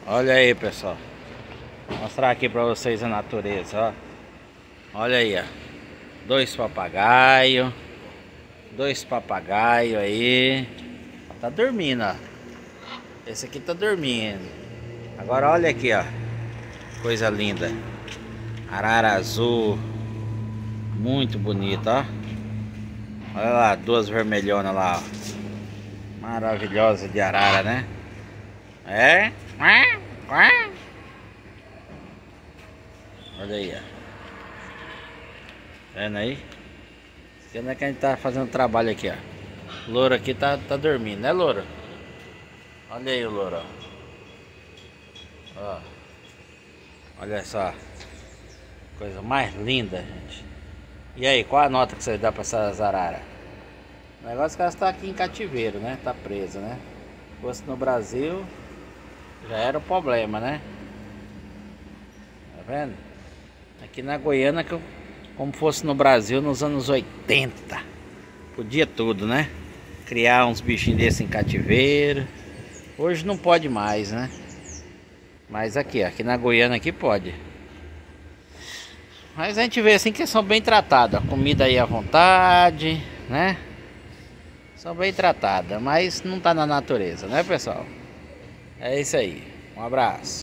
Olha aí, pessoal. Vou mostrar aqui pra vocês a natureza, ó. Olha aí, ó. Dois papagaios aí. Tá dormindo, ó. Esse aqui tá dormindo. Agora olha aqui, ó. Coisa linda. Arara azul. Muito bonito, ó. Olha lá, duas vermelhonas lá, ó. Maravilhosa de arara, né? É? Olha aí, ó. Vendo aí? Isso aqui é que a gente tá fazendo trabalho aqui, ó. O louro aqui tá dormindo, né, louro? Olha aí o louro, ó. Olha só. Coisa mais linda, gente. E aí, qual a nota que você dá pra essas araras? O negócio é que elas estão aqui em cativeiro, né? Tá presa, né? Se fosse no Brasil, já era o problema, né? Tá vendo? Aqui na Goiânia, como fosse no Brasil nos anos 80. Podia tudo, né? Criar uns bichinhos desses em cativeiro. Hoje não pode mais, né? Mas aqui na Goiânia aqui pode. Mas a gente vê assim que são bem tratados. A comida aí à vontade, né? São bem tratadas, mas não tá na natureza, né, pessoal? É isso aí. Um abraço.